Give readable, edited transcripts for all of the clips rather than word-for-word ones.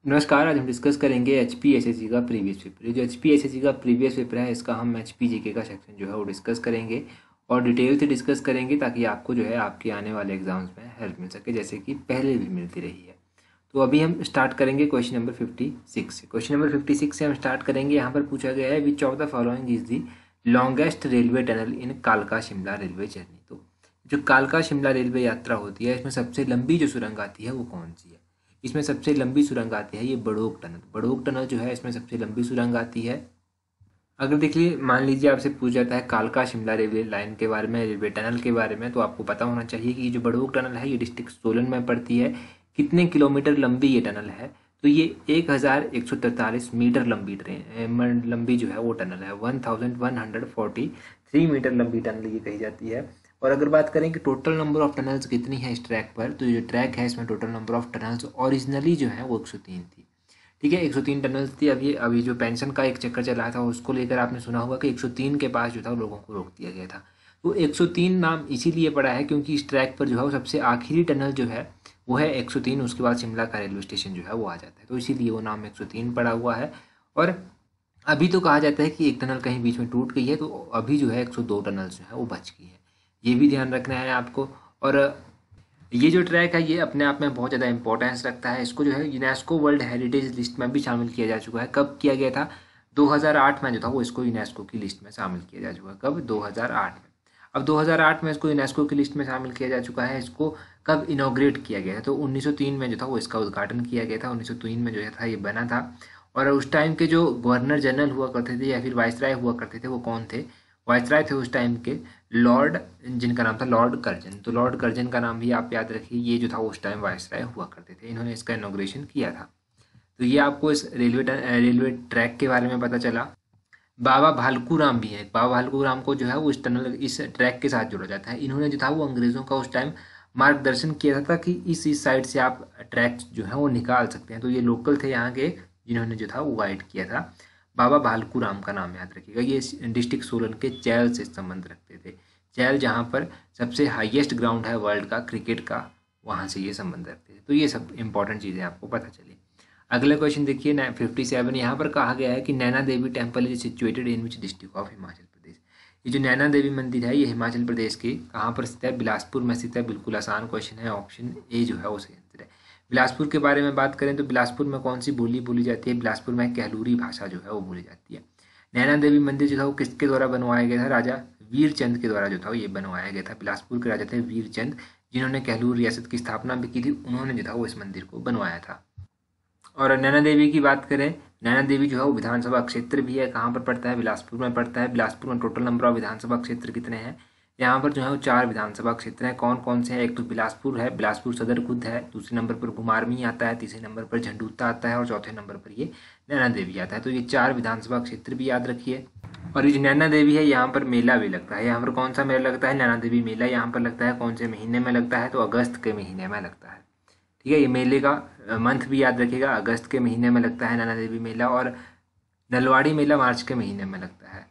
नमस्कार। आज हम डिस्कस करेंगे एचपीएसएससी का प्रीवियस पेपर। ये जो एचपीएसएससी का प्रीवियस पेपर है इसका हम एचपीजीके का सेक्शन जो है वो डिस्कस करेंगे और डिटेल से डिस्कस करेंगे ताकि आपको जो है आपके आने वाले एग्जाम्स में हेल्प मिल सके, जैसे कि पहले भी मिलती रही है। तो अभी हम स्टार्ट करेंगे क्वेश्चन नंबर 56 से। क्वेश्चन नंबर 56 से हम स्टार्ट करेंगे। यहाँ पर पूछा गया है which of the following is the longest railway tunnel in कालका शिमला रेलवे जर्नी। तो जो कालका शिमला रेलवे यात्रा होती है इसमें सबसे लंबी जो सुरंग आती है वो कौन सी है? इसमें सबसे लंबी सुरंग आती है ये बड़ोग टनल। बड़ोग टनल जो है इसमें सबसे लंबी सुरंग आती है। अगर देखिए मान लीजिए आपसे पूछ जाता है कालका शिमला रेलवे लाइन के बारे में, रेलवे टनल के बारे में, तो आपको पता होना चाहिए कि ये जो बड़ोग टनल है ये डिस्ट्रिक्ट सोलन में पड़ती है। कितने किलोमीटर लंबी ये टनल है? तो ये 1143 मीटर लंबी जो है वो टनल है। 1143 मीटर लंबी टनल ये कही जाती है। और अगर बात करें कि टोटल नंबर ऑफ टनल्स कितनी है इस ट्रैक पर, तो ये जो ट्रैक है इसमें total number of tunnels originally जो है वो 103 थी। ठीक है, 103 टनल्स थी। अभी जो पेंशन का एक चक्कर चला था उसको लेकर आपने सुना होगा कि 103 के पास जो था लोगों को रोक दिया गया था। तो 103 नाम इसीलिए पड़ा है क्योंकि इस ट्रैक पर जो है वो सबसे आखिरी टनल जो है वो है 103। उसके बाद शिमला का रेलवे स्टेशन जो है वो आ जाता है, तो इसीलिए वो नाम 103 पड़ा हुआ है। और अभी तो कहा जाता है कि एक टनल कहीं बीच में टूट गई है, तो अभी जो है 102 टनल जो है वो बच गई है। ये भी ध्यान रखना है आपको। और ये जो ट्रैक है ये अपने आप में बहुत ज़्यादा इंपॉर्टेंस रखता है। इसको जो है यूनेस्को वर्ल्ड हेरिटेज लिस्ट में भी शामिल किया जा चुका है। कब किया गया था? 2008 में जो था वो इसको यूनेस्को की लिस्ट में शामिल किया जा चुका है। कब? 2008 में। अब 2008 में इसको यूनेस्को की लिस्ट में शामिल किया जा चुका है। इसको कब इनॉग्रेट किया गया था? तो 1903 में जो था वो इसका उद्घाटन किया गया था। 1903 में जो था ये बना था। और उस टाइम के जो गवर्नर जनरल हुआ करते थे या फिर वाइसराय हुआ करते थे वो कौन थे? वाइसराय थे उस टाइम के लॉर्ड, जिनका नाम था लॉर्ड कर्जन। तो लॉर्ड कर्जन का नाम भी आप याद रखिए। ये जो था उस टाइम वाइसराय हुआ करते थे, इन्होंने इसका इनॉग्रेशन किया था। तो ये आपको इस रेलवे ट्रैक के बारे में पता चला। बाबा भालकू राम भी है। बाबा भालकू राम को जो है वो इस ट्रैक के साथ जोड़ा जाता है। इन्होंने जो था वो अंग्रेजों का उस टाइम मार्गदर्शन किया था कि इस साइड से आप ट्रैक जो है वो निकाल सकते हैं। तो ये लोकल थे यहाँ के जिन्होंने जो था वो गाइड किया था। बाबा भालकू राम का नाम याद रखिएगा। ये डिस्ट्रिक्ट सोलन के चैल से संबंध रखते थे। चैल जहाँ पर सबसे हाईएस्ट ग्राउंड है वर्ल्ड का क्रिकेट का, वहाँ से ये संबंध रखते थे। तो ये सब इंपॉर्टेंट चीज़ें आपको पता चली। अगला क्वेश्चन देखिए 57। यहाँ पर कहा गया है कि Naina Devi temple is situated in which district of Himachal Pradesh. ये जो नैना देवी मंदिर है ये हिमाचल प्रदेश के कहाँ पर स्थित है? बिलासपुर में स्थित है। बिल्कुल आसान क्वेश्चन है। ऑप्शन ए जो है वो सही आंसर है। बिलासपुर के बारे में बात करें तो बिलासपुर में कौन सी बोली बोली जाती है? बिलासपुर में कहलूरी भाषा जो है वो बोली जाती है। नैना देवी मंदिर जो था वो किसके द्वारा बनवाया गया था? राजा वीरचंद के द्वारा जो था ये बनवाया गया था। बिलासपुर के राजा थे वीरचंद, जिन्होंने कहलूर रियासत की स्थापना भी की थी। उन्होंने जो था वो इस मंदिर को बनवाया था। और नैना देवी की बात करें, नैना देवी जो है वो विधानसभा क्षेत्र भी है। कहाँ पर पड़ता है? बिलासपुर में पड़ता है। बिलासपुर में टोटल नंबर ऑफ विधानसभा क्षेत्र कितने हैं? यहाँ पर जो है वो 4 विधानसभा क्षेत्र हैं। कौन कौन से हैं? एक तो बिलासपुर है, बिलासपुर सदर खुद है। दूसरे नंबर पर घुमारवीं आता है। तीसरे नंबर पर झंडूता आता है और चौथे नंबर पर ये नैना देवी आता है। तो ये 4 विधानसभा क्षेत्र भी याद रखिए। और ये जो नैना देवी है यहाँ पर मेला भी लगता है। यहाँ पर कौन सा मेला लगता है? नैना देवी मेला यहाँ पर लगता है। कौन से महीने में लगता है? तो अगस्त के महीने में लगता है। ठीक है, ये मेले का मंथ भी याद रखिएगा। अगस्त के महीने में लगता है नैना देवी मेला। और नलवाड़ी मेला मार्च के महीने में लगता है।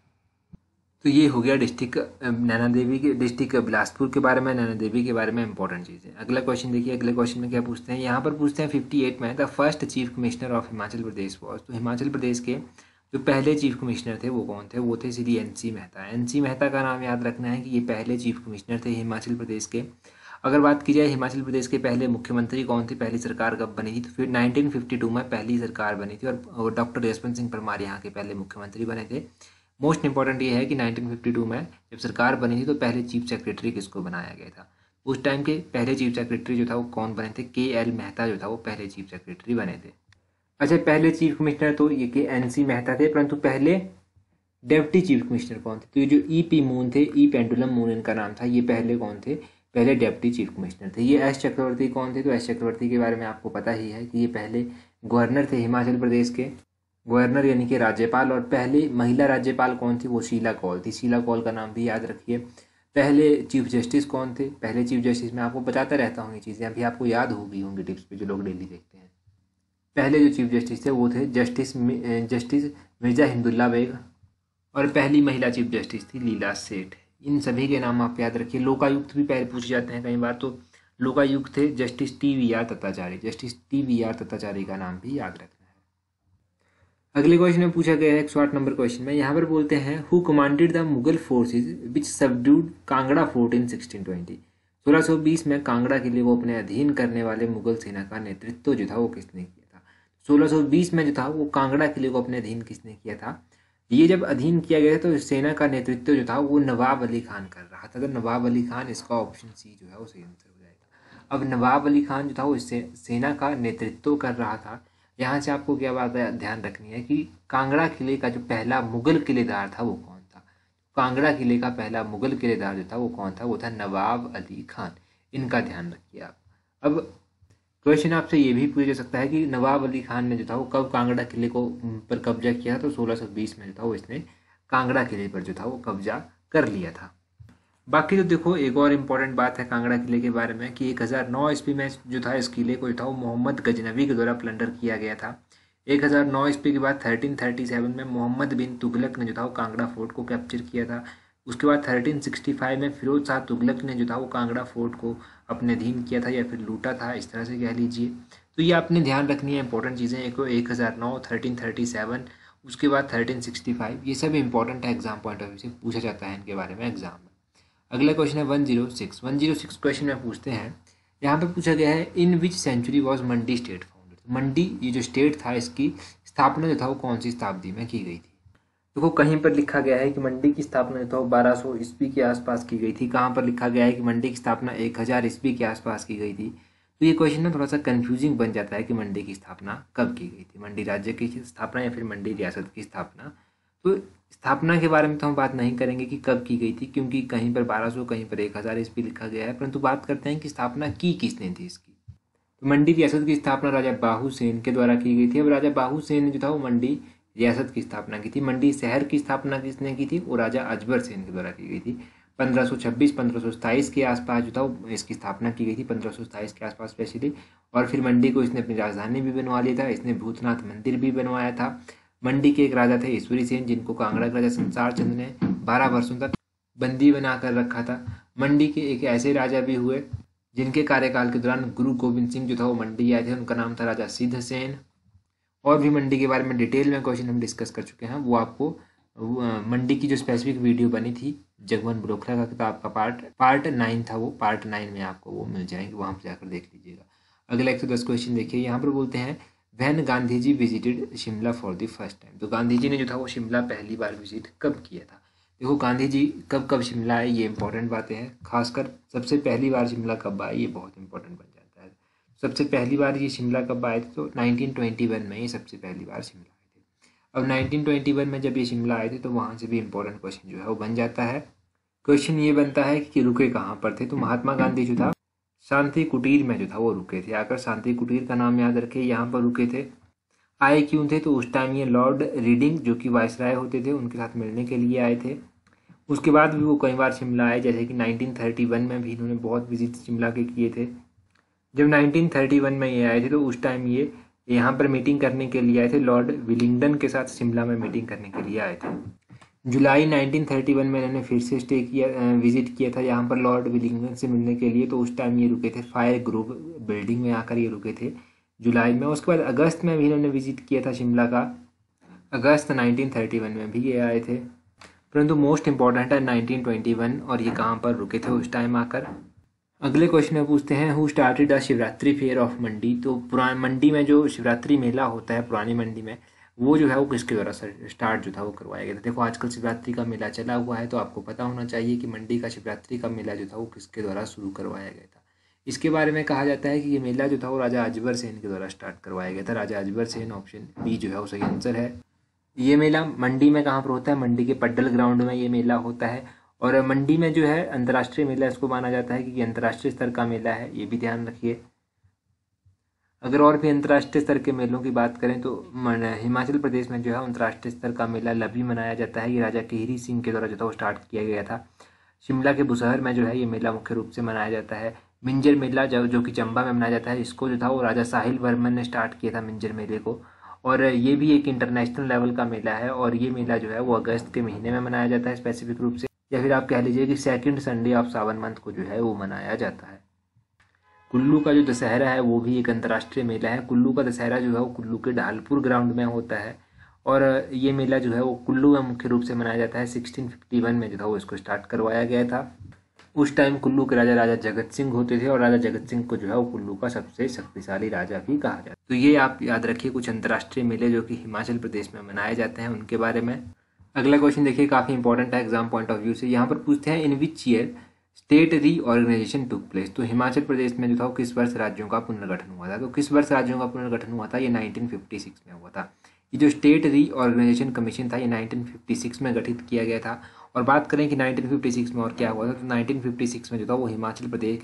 तो ये हो गया डिस्ट्रिक्ट नैना देवी के, डिस्ट्रिक्ट बिलासपुर के बारे में, नैना देवी के बारे में इंपॉर्टेंट चीज़ें। अगला क्वेश्चन देखिए। अगले क्वेश्चन में क्या पूछते हैं? यहाँ पर पूछते हैं 58 में the first chief commissioner of Himachal Pradesh was. तो हिमाचल प्रदेश के जो पहले चीफ कमिश्नर थे वो कौन थे? वो थे श्री NC मेहता। NC मेहता का नाम याद रखना है कि ये पहले चीफ कमिश्नर थे हिमाचल प्रदेश के। अगर बात की जाए हिमाचल प्रदेश के पहले मुख्यमंत्री कौन थे, पहली सरकार कब बनी थी, तो फिर 1952 में पहली सरकार बनी थी और डॉक्टर यशवंत सिंह परमार यहाँ के पहले मुख्यमंत्री बने थे। मोस्ट इंपॉर्टेंट ये है कि 1952 में जब सरकार बनी थी तो पहले चीफ सेक्रेटरी किसको बनाया गया था? उस टाइम के पहले चीफ सेक्रेटरी जो था वो कौन बने थे? KL मेहता जो था वो पहले चीफ सेक्रेटरी बने थे। अच्छा, पहले चीफ कमिश्नर तो ये NC मेहता थे, परंतु पहले डेप्टी चीफ कमिश्नर कौन थे? तो ये जो EP मून थे, E पेंडुलम मून इनका नाम था, ये पहले कौन थे? पहले डेप्टी चीफ कमिश्नर थे। ये S चक्रवर्ती कौन थे? तो S चक्रवर्ती के बारे में आपको पता ही है कि ये पहले गवर्नर थे हिमाचल प्रदेश के, गवर्नर यानी कि राज्यपाल। और पहली महिला राज्यपाल कौन थी? वो शीला कौल थी। शीला कौल का नाम भी याद रखिए। पहले चीफ जस्टिस कौन थे? पहले चीफ जस्टिस मैं आपको बताता रहता हूँ ये चीज़ें, अभी आपको याद हो गई होंगी टिप्स पे जो लोग डेली देखते हैं। पहले जो चीफ जस्टिस थे वो थे जस्टिस मिर्जा हिंदुल्ला बेग। और पहली महिला चीफ जस्टिस थी लीला सेठ। इन सभी के नाम आप याद रखिए। लोकायुक्त भी पहले पूछे जाते हैं कई बार, तो लोकायुक्त थे justice TVR Dattacharya. Justice TVR Dattacharya का नाम भी याद रखना है। अगले क्वेश्चन में पूछा गया है 108 नंबर क्वेश्चन में, यहाँ पर बोलते हैं who commanded the Mughal forces which subdued Kangra fort in 1620। 1620 में कांगड़ा किले को अपने अधीन करने वाले मुगल सेना का नेतृत्व जो था वो किसने किया था। 1620 में जो था वो कांगड़ा किले को अपने अधीन किसने किया था। ये जब अधीन किया गया तो सेना का नेतृत्व जो था वो नवाब अली खान कर रहा था। तो नवाब अली खान, इसका ऑप्शन सी जो है वो सही आंसर हो जाएगा। अब नवाब अली खान जो था वो सेना का नेतृत्व कर रहा था। यहाँ से आपको क्या बात ध्यान रखनी है कि कांगड़ा किले का जो पहला मुगल किलेदार था वो कौन था। कांगड़ा किले का पहला मुगल किलेदार जो था वो कौन था, वो था नवाब अली खान। इनका ध्यान रखिए आप। अब क्वेश्चन आपसे ये भी पूछा जा सकता है कि नवाब अली खान ने जो था वो कब कांगड़ा किले को पर कब्जा किया। तो 1620 में जो था वो इसने कांगड़ा किले पर जो था वो कब्जा कर लिया था। बाकी तो देखो एक और इम्पॉर्टेंट बात है कांगड़ा किले के बारे में कि 1009 ईस्वी में जो था इस किले को जो था वो मोहम्मद गजनवी के द्वारा प्लंडर किया गया था। 1009 ईस्वी के बाद 1337 में मोहम्मद बिन तुगलक ने जो था वो कांगड़ा फोर्ट को कैप्चर किया था। उसके बाद 1365 में फिरोज शाह तुगलक ने जो था वो कांगड़ा फोर्ट को अपने अधीन किया था या फिर लूटा था, इस तरह से कह लीजिए। तो ये आपने ध्यान रखनी है इंपॉर्टेंट चीज़ें। एक 1009, 1337, उसके बाद 1365, ये सब इंपॉर्टेंट है, एग्जाम पॉइंट ऑफ व्यू से पूछा जाता है इनके बारे में एग्जाम में। अगला क्वेश्चन है 106 क्वेश्चन में पूछते हैं। यहाँ पे पूछा गया है in which century was Mandi state founded. Mandi ये जो स्टेट था इसकी स्थापना जो था वो कौन सी शताब्दी में की गई थी। देखो कहीं पर लिखा गया है कि मंडी की स्थापना जो था वो 1200 ईस्वी के आसपास की गई थी। कहाँ पर लिखा गया है कि मंडी की स्थापना 1000 ईस्वी के आसपास की गई थी। तो ये क्वेश्चन ना थोड़ा सा कंफ्यूजिंग बन जाता है कि मंडी की स्थापना कब की गई थी, मंडी राज्य की स्थापना या फिर मंडी रियासत की स्थापना। तो स्थापना के बारे में तो हम बात नहीं करेंगे कि कब की गई थी, क्योंकि कहीं पर 1200 कहीं पर 1000 ईस्वी लिखा गया है, परंतु बात करते हैं कि स्थापना की किसने थी इसकी। तो मंडी रियासत की स्थापना राजा बाहू सेन के द्वारा की गई थी। अब राजा बाहू सेन ने जो था वो मंडी रियासत की स्थापना की थी। मंडी शहर की स्थापना किसने की थी, वो राजा अजबर सेन के द्वारा की गई थी। 1526-1527 के आसपास जो था वो इसकी स्थापना की गई थी, 1527 के आसपास स्पेशली। और फिर मंडी को इसने अपनी राजधानी भी बनवा लिया था, इसने भूतनाथ मंदिर भी बनवाया था। मंडी के एक राजा थे ईश्वरी सेन, जिनको कांगड़ा के राजा संसार चंद ने 12 वर्षों तक बंदी बनाकर रखा था। मंडी के एक ऐसे राजा भी हुए जिनके कार्यकाल के दौरान गुरु गोविंद सिंह जो था वो मंडी आए थे, उनका नाम था राजा सिद्ध सेन। और भी मंडी के बारे में डिटेल में क्वेश्चन हम डिस्कस कर चुके हैं, वो आपको मंडी की जो स्पेसिफिक वीडियो बनी थी जगमन ब्रोखला का किताब का पार्ट 9 था, वो पार्ट 9 में आपको वो मिल जाएंगे, वहाँ पर जाकर देख लीजिएगा। अगला 110 क्वेश्चन देखिए, यहाँ पर बोलते हैं when Gandhi ji visited Shimla for the first time. तो गांधी जी ने जो था वो शिमला पहली बार विजिट कब किया था। देखो गांधी जी कब कब शिमला आए, ये इंपॉर्टेंट बातें हैं। खासकर सबसे पहली बार शिमला कब आए ये बहुत इंपॉर्टेंट बन जाता है। सबसे पहली बार ये शिमला कब आए थे, तो 1921 में ये सबसे पहली बार शिमला आए थे। अब 1921 में जब ये शिमला आए थे तो वहाँ से भी इंपॉर्टेंट क्वेश्चन जो है वो बन जाता है। क्वेश्चन ये बनता है कि रुके कहाँ पर थे। तो महात्मा गांधी जो था शांति कुटीर में जो था वो रुके थे। आकर शांति कुटीर का नाम याद रखे, यहाँ पर रुके थे। आए क्यों थे, तो उस टाइम ये लॉर्ड रीडिंग जो कि वायसराय होते थे उनके साथ मिलने के लिए आए थे। उसके बाद भी वो कई बार शिमला आए, जैसे कि 1931 में भी इन्होंने बहुत विजिट शिमला के किए थे। जब 1931 में ये आए थे तो उस टाइम ये यहाँ पर मीटिंग करने के लिए आए थे, लॉर्ड विलिंगडन के साथ शिमला में मीटिंग करने के लिए आए थे। जुलाई 1931 में इन्होंने फिर से स्टे किया, विजिट किया था यहाँ पर लॉर्ड विलिंगडन से मिलने के लिए। तो उस टाइम ये रुके थे फायर ग्रुप बिल्डिंग में आकर ये रुके थे जुलाई में। उसके बाद अगस्त में भी इन्होंने विजिट किया था शिमला का, अगस्त 1931 में भी ये आए थे। परंतु मोस्ट इंपॉर्टेंट है 1921 और ये कहाँ पर रुके थे उस टाइम आकर। अगले क्वेश्चन में पूछते हैं who started the Shivratri fair of Mandi. तो पुरानी मंडी में जो शिवरात्रि मेला होता है पुरानी मंडी में, वो जो है वो किसके द्वारा स्टार्ट जो था वो करवाया गया था। देखो आजकल शिवरात्रि का मेला चला हुआ है तो आपको पता होना चाहिए कि मंडी का शिवरात्रि का मेला जो था वो किसके द्वारा शुरू करवाया गया था। इसके बारे में कहा जाता है कि ये मेला जो था वो राजा अजबर सेन के द्वारा स्टार्ट करवाया गया था। राजा अजबर सेन, ऑप्शन बी जो है वो सही आंसर है। ये मेला मंडी में कहाँ पर होता है, मंडी के पड्डल ग्राउंड में ये मेला होता है। और मंडी में जो है अंतर्राष्ट्रीय मेला इसको माना जाता है कि अंतर्राष्ट्रीय स्तर का मेला है, ये भी ध्यान रखिए। अगर और भी अंतर्राष्ट्रीय स्तर के मेलों की बात करें तो हिमाचल प्रदेश में जो है अंतर्राष्ट्रीय स्तर का मेला लभी मनाया जाता है। ये राजा केहरी सिंह के द्वारा जो था वो स्टार्ट किया गया था। शिमला के बुशहर में जो है ये मेला मुख्य रूप से मनाया जाता है। मिंजर मेला जो कि चंबा में मनाया जाता है, इसको जो था वो राजा साहिल वर्मन ने स्टार्ट किया था मिंजर मेले को। और ये भी एक इंटरनेशनल लेवल का मेला है और ये मेला जो है वो अगस्त के महीने में मनाया जाता है स्पेसिफिक रूप से, या फिर आप कह लीजिए कि second Sunday of Sawan month को जो है वो मनाया जाता है। कुल्लू का जो दशहरा है वो भी एक अंतर्राष्ट्रीय मेला है। कुल्लू का दशहरा जो है वो कुल्लू के ढालपुर ग्राउंड में होता है और ये मेला जो है वो कुल्लू में मुख्य रूप से मनाया जाता है। 1651 में जो था वो इसको स्टार्ट करवाया गया था। उस टाइम कुल्लू के राजा राजा जगत सिंह होते थे और राजा जगत सिंह को जो है वो कुल्लू का सबसे शक्तिशाली राजा भी कहा जाता है। तो ये आप याद रखिए कुछ अंतर्राष्ट्रीय मेले जो कि हिमाचल प्रदेश में मनाए जाते हैं उनके बारे में। अगला क्वेश्चन देखिए, काफ़ी इंपॉर्टेंट है एग्जाम पॉइंट ऑफ व्यू से। यहाँ पर पूछते हैं in which year state reorganization took place. तो हिमाचल प्रदेश में जो था वो किस वर्ष राज्यों का पुनर्गठन हुआ था। तो किस वर्ष राज्यों का पुनर्गठन हुआ था, ये 1956 में हुआ था। ये जो स्टेट रीऑर्गेनाइजेशन कमीशन था ये 1956 में गठित किया गया था। और बात करें कि 1956 में और क्या हुआ था, तो 1956 में जो था वो हिमाचल प्रदेश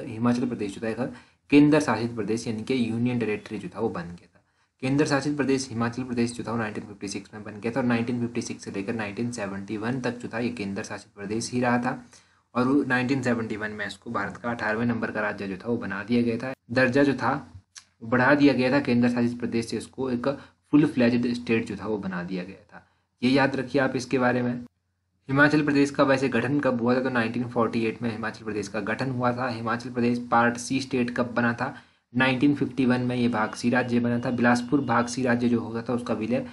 जो था एक केंद्र शासित प्रदेश यानी कि यूनियन टेरेटरी जो था वो बन गया था। केंद्र शासित प्रदेश हिमाचल प्रदेश जो था वो 1956 में बन गया था और 1956 से लेकर 1971 तक जो था ये केंद्र शासित प्रदेश ही रहा था। और 1971 में इसको भारत का 18वें नंबर का राज्य जो था वो बना दिया गया था। दर्जा जो था वो बढ़ा दिया गया था, केंद्र शासित प्रदेश से इसको एक फुल फ्लैज्ड स्टेट जो था वो बना दिया गया था। ये याद रखिए आप इसके बारे में। हिमाचल प्रदेश का वैसे गठन कब हुआ था, तो 1948 में हिमाचल प्रदेश का गठन हुआ था। Himachal Pradesh part C state कब बना था, 1951 में ये भाग सी राज्य बना था। बिलासपुर भाग सी राज्य जो होता था उसका विलय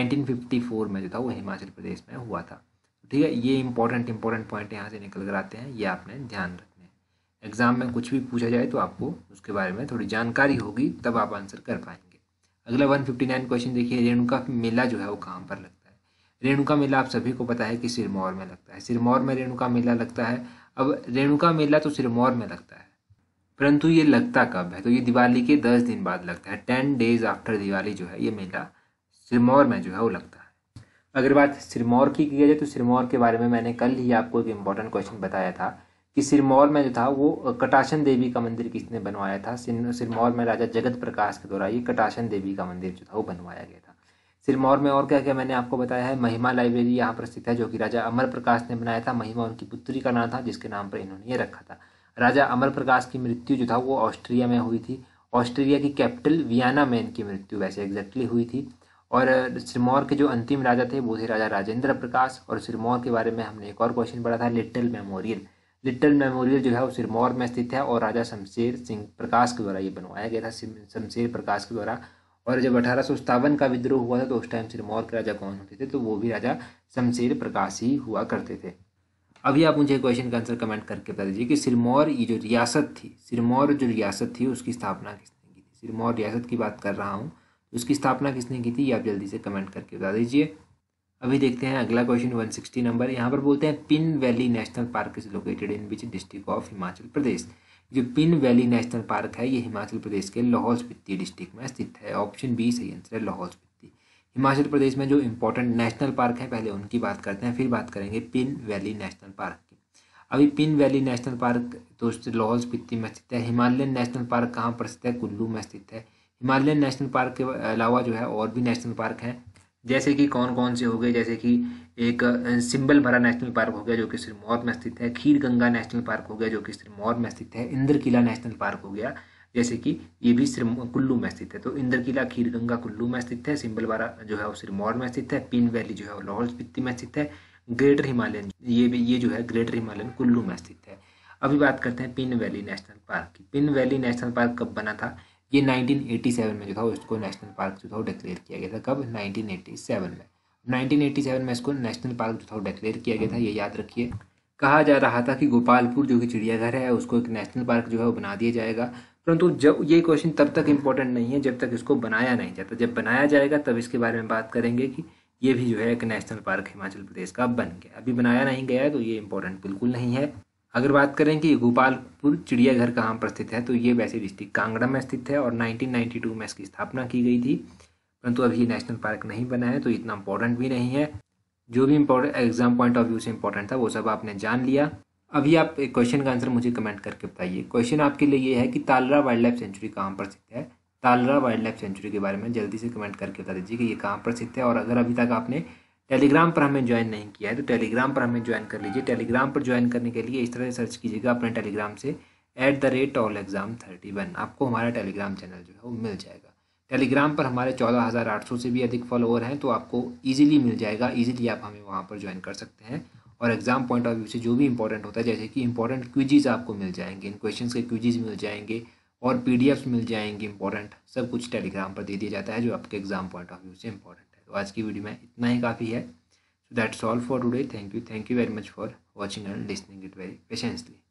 1954 में जो था वो हिमाचल प्रदेश में हुआ था। ठीक है, ये इंपॉर्टेंट पॉइंट यहाँ से निकल कर आते हैं, ये आपने ध्यान रखने हैं। एग्जाम में कुछ भी पूछा जाए तो आपको उसके बारे में थोड़ी जानकारी होगी तब आप आंसर कर पाएंगे। अगला 159 क्वेश्चन देखिए, रेणुका मेला जो है वो कहाँ पर लगता है। रेणुका मेला आप सभी को पता है कि सिरमौर में लगता है। सिरमौर में रेणुका मेला लगता है। अब रेणुका मेला तो सिरमौर में लगता है, परंतु ये लगता कब है, तो ये दिवाली के 10 दिन बाद लगता है। 10 डेज आफ्टर दिवाली जो है ये मेला सिरमौर में जो है वो लगता है। अगर बात सिरमौर की जाए तो सिरमौर के बारे में मैंने कल ही आपको एक इम्पोर्टेंट क्वेश्चन बताया था कि सिरमौर में जो था वो कटाशन देवी का मंदिर किसने बनवाया था। सिरमौर में राजा जगत प्रकाश के द्वारा ये कटाशन देवी का मंदिर जो था वो बनवाया गया था। सिरमौर में और क्या क्या मैंने आपको बताया है, महिमा लाइब्रेरी यहाँ पर स्थित है जो कि राजा अमर प्रकाश ने बनाया था। महिमा उनकी पुत्री का नाम था जिसके नाम पर इन्होंने ये रखा था। राजा अमर प्रकाश की मृत्यु जो था वो ऑस्ट्रिया में हुई थी। ऑस्ट्रिया की कैपिटल वियना में इनकी मृत्यु वैसे एग्जैक्टली हुई थी। और सिरमौर के जो अंतिम राजा थे वो थे राजा राजेंद्र प्रकाश। और सिरमौर के बारे में हमने एक और क्वेश्चन पढ़ा था, लिटिल मेमोरियल। लिटिल मेमोरियल जो है वो सिरमौर में स्थित है और राजा शमशेर सिंह प्रकाश के द्वारा ये बनवाया गया था, शमशेर प्रकाश के द्वारा। और जब 1857 का विद्रोह हुआ था तो उस टाइम सिरमौर के राजा कौन होते थे, तो वो भी राजा शमशेर प्रकाश ही हुआ करते थे। अभी आप मुझे क्वेश्चन का आंसर कमेंट करके बता दीजिए कि सिरमौर ये जो रियासत थी उसकी स्थापना किसने की थी। सिरमौर रियासत की बात कर रहा हूँ, उसकी स्थापना किसने की थी, ये आप जल्दी से कमेंट करके बता दीजिए। अभी देखते हैं अगला क्वेश्चन 160 नंबर। यहाँ पर बोलते हैं Pin valley national park is located in which district of Himachal Pradesh. जो पिन वैली नेशनल पार्क है ये हिमाचल प्रदेश के लाहौल स्पीति डिस्ट्रिक्ट में स्थित है। ऑप्शन बी सही आंसर है, लाहौल स्पीति। हिमाचल प्रदेश में जो इंपॉर्टेंट नेशनल पार्क है पहले उनकी बात करते हैं, फिर बात करेंगे पिन वैली नेशनल पार्क की। अभी पिन वैली नेशनल पार्क तो लाहौल स्पीति में स्थित है। हिमालयन नेशनल पार्क कहाँ पर स्थित है, कुल्लू में स्थित है। हिमालयन नेशनल पार्क के अलावा जो है और भी नेशनल पार्क हैं, जैसे कि कौन कौन से हो गए, जैसे कि एक सिंबल भरा नेशनल पार्क हो गया जो कि सिरमौर में स्थित है। खीर गंगा नेशनल पार्क हो गया जो कि सिरमौर में स्थित है। इंद्र किला नेशनल पार्क हो गया जैसे कि ये भी कुल्लू में स्थित है। तो इंद्र किला खीर गंगा कुल्लू में स्थित है। सिंबल भरा जो है वो सिरमौर में स्थित है। पिन वैली जो है वो लाहौल स्पीति में स्थित है। ग्रेटर हिमालयन ये जो है ग्रेटर हिमालयन कुल्लू में स्थित है। अभी बात करते हैं पिन वैली नेशनल पार्क की। पिन वैली नेशनल पार्क कब बना था, ये 1987 में जो था इसको नेशनल पार्क जो था डिक्लेयर किया गया था। कब, 1987 में। 1987 में इसको नेशनल पार्क जो था डिक्लेयर किया गया था, ये याद रखिए। कहा जा रहा था कि गोपालपुर जो कि चिड़ियाघर है उसको एक नेशनल पार्क जो है वो बना दिया जाएगा, परंतु जब ये क्वेश्चन तब तक इम्पोर्टेंट नहीं है जब तक इसको बनाया नहीं जाता। जब बनाया जाएगा तब इसके बारे में बात करेंगे कि ये भी जो है एक नेशनल पार्क हिमाचल प्रदेश का बन गया। अभी बनाया नहीं गया है तो ये इंपॉर्टेंट बिल्कुल नहीं है। अगर बात करें कि गोपालपुर चिड़ियाघर कहाँ पर स्थित है, तो ये वैसे डिस्ट्रिक्ट कांगड़ा में स्थित है और 1992 में इसकी स्थापना की गई थी, परंतु अभी ये नेशनल पार्क नहीं बना है तो इतना इंपॉर्टेंट भी नहीं है। जो भी important exam point of view से इंपॉर्टेंट था वो सब आपने जान लिया। अभी आप एक क्वेश्चन का आंसर मुझे कमेंट करके बताइए। क्वेश्चन आपके लिए ये है कि तालरा वाइल्ड लाइफ सेंचुरी कहाँ पर स्थित है। तालरा वाइल्ड लाइफ सेंचुरी के बारे में जल्दी से कमेंट करके बता दीजिए कि ये कहाँ पर स्थित है। और अगर अभी तक आपने टेलीग्राम पर हमें ज्वाइन नहीं किया है तो टेलीग्राम पर हमें ज्वाइन कर लीजिए। टेलीग्राम पर ज्वाइन करने के लिए इस तरह से सर्च कीजिएगा अपने टेलीग्राम से @allexam31। आपको हमारा टेलीग्राम चैनल जो है वो मिल जाएगा। टेलीग्राम पर हमारे 14,800 से भी अधिक फॉलोअर हैं, तो आपको ईजिली मिल जाएगा। ईजिली आप हमें वहाँ पर ज्वाइन कर सकते हैं और एग्जाम पॉइंट ऑफ व्यू से जो भी इंपॉर्टेंट होता है, जैसे कि इंपॉर्टेंट क्विजीज आपको मिल जाएंगे, इन क्वेश्चंस के क्विजीज मिल जाएंगे, और पीडीएफ्स मिल जाएंगे इंपॉर्टेंट, सब कुछ टेलीग्राम पर दे दिया जाता है जो आपके एग्जाम पॉइंट ऑफ व्यू से इंपॉर्टेंट है। तो आज की वीडियो में इतना ही काफ़ी है। So that's all for today. Thank you very much for watching and listening it very patiently.